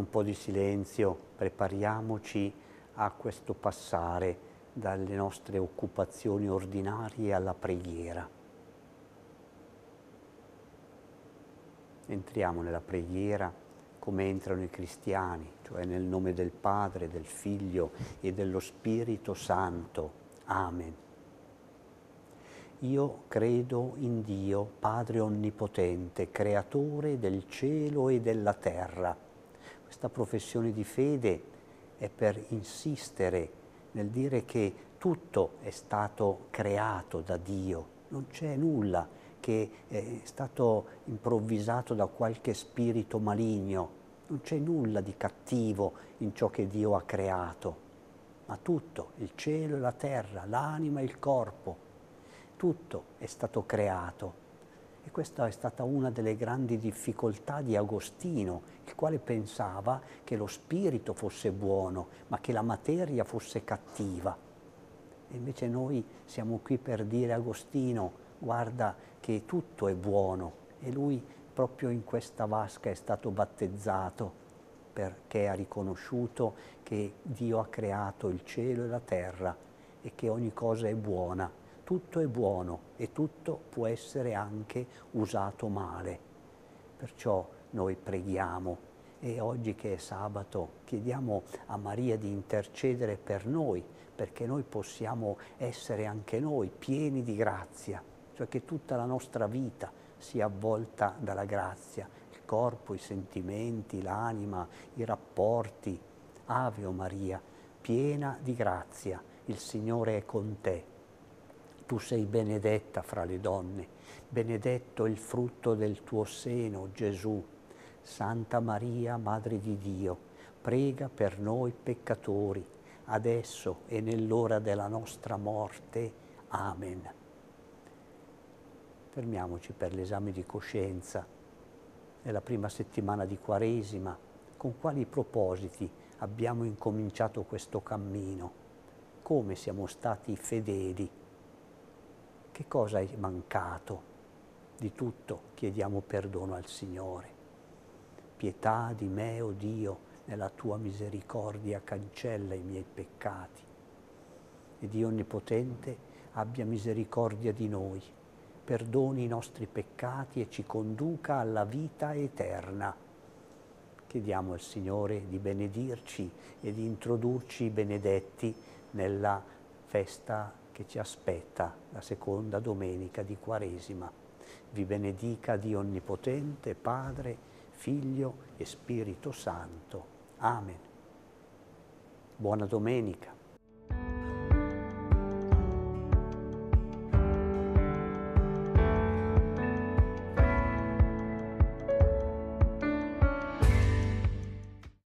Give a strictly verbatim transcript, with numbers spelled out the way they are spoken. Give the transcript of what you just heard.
un po' di silenzio, prepariamoci a questo passare dalle nostre occupazioni ordinarie alla preghiera. Entriamo nella preghiera come entrano i cristiani, cioè nel nome del Padre, del Figlio e dello Spirito Santo. Amen. Io credo in Dio, Padre Onnipotente, Creatore del cielo e della terra. Questa professione di fede è per insistere nel dire che tutto è stato creato da Dio, non c'è nulla che è stato improvvisato da qualche spirito maligno, non c'è nulla di cattivo in ciò che Dio ha creato, ma tutto, il cielo e la terra, l'anima e il corpo, tutto è stato creato. E questa è stata una delle grandi difficoltà di Agostino, il quale pensava che lo spirito fosse buono, ma che la materia fosse cattiva. E invece noi siamo qui per dire a Agostino, guarda che tutto è buono. E lui proprio in questa vasca è stato battezzato, perché ha riconosciuto che Dio ha creato il cielo e la terra e che ogni cosa è buona. Tutto è buono e tutto può essere anche usato male. Perciò noi preghiamo e oggi che è sabato chiediamo a Maria di intercedere per noi, perché noi possiamo essere anche noi pieni di grazia, cioè che tutta la nostra vita sia avvolta dalla grazia, il corpo, i sentimenti, l'anima, i rapporti. Ave o Maria, piena di grazia, il Signore è con te. Tu sei benedetta fra le donne, benedetto il frutto del tuo seno, Gesù. Santa Maria, Madre di Dio, prega per noi peccatori, adesso e nell'ora della nostra morte. Amen. Fermiamoci per l'esame di coscienza. Nella prima settimana di Quaresima, con quali propositi abbiamo incominciato questo cammino? Come siamo stati fedeli? Che cosa è mancato? Di tutto chiediamo perdono al Signore. Pietà di me, o Dio, nella tua misericordia cancella i miei peccati. E Dio Onnipotente abbia misericordia di noi, perdoni i nostri peccati e ci conduca alla vita eterna. Chiediamo al Signore di benedirci e di introdurci benedetti nella festa che ci aspetta, la seconda domenica di Quaresima. Vi benedica Dio Onnipotente, Padre, Figlio e Spirito Santo. Amen. Buona domenica.